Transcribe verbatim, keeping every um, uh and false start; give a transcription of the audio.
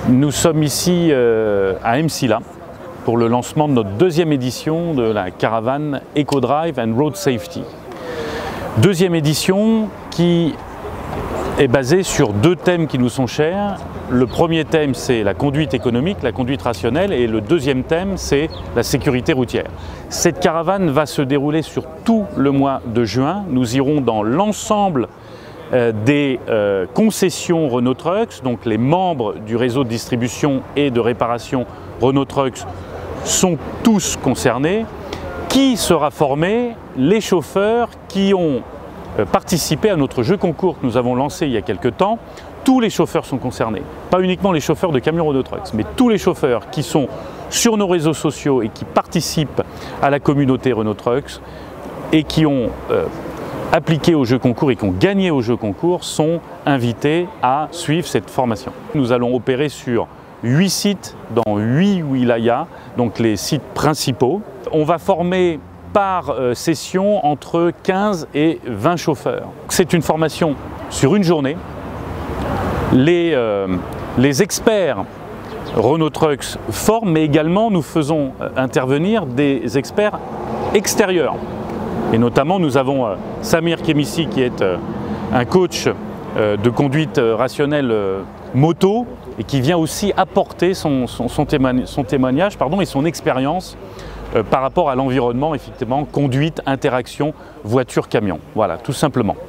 Nous sommes ici euh, à Msila pour le lancement de notre deuxième édition de la caravane Eco-Drive and Road Safety. Deuxième édition qui est basée sur deux thèmes qui nous sont chers. Le premier thème, c'est la conduite économique, la conduite rationnelle, et le deuxième thème, c'est la sécurité routière. Cette caravane va se dérouler sur tout le mois de juin. Nous irons dans l'ensemble euh, des euh, concessions Renault Trucks, donc les membres du réseau de distribution et de réparation Renault Trucks sont tous concernés. Qui sera formé? Les chauffeurs qui ont participé à notre jeu concours que nous avons lancé il y a quelques temps. Tous les chauffeurs sont concernés, pas uniquement les chauffeurs de camions Renault Trucks, mais tous les chauffeurs qui sont sur nos réseaux sociaux et qui participent à la communauté Renault Trucks et qui ont euh, appliqué au jeu concours et qui ont gagné au jeu concours sont invités à suivre cette formation. Nous allons opérer sur huit sites dans huit wilayas, donc les sites principaux. On va former par euh, session entre quinze et vingt chauffeurs. C'est une formation sur une journée. Les, euh, les experts Renault Trucks forment, mais également nous faisons euh, intervenir des experts extérieurs. Et notamment nous avons euh, Samir Kemissi qui est euh, un coach euh, de conduite euh, rationnelle euh, moto et qui vient aussi apporter son, son, son, témoignage, son témoignage pardon, et son expérience euh, par rapport à l'environnement, effectivement, conduite, interaction, voiture-camion. Voilà, tout simplement.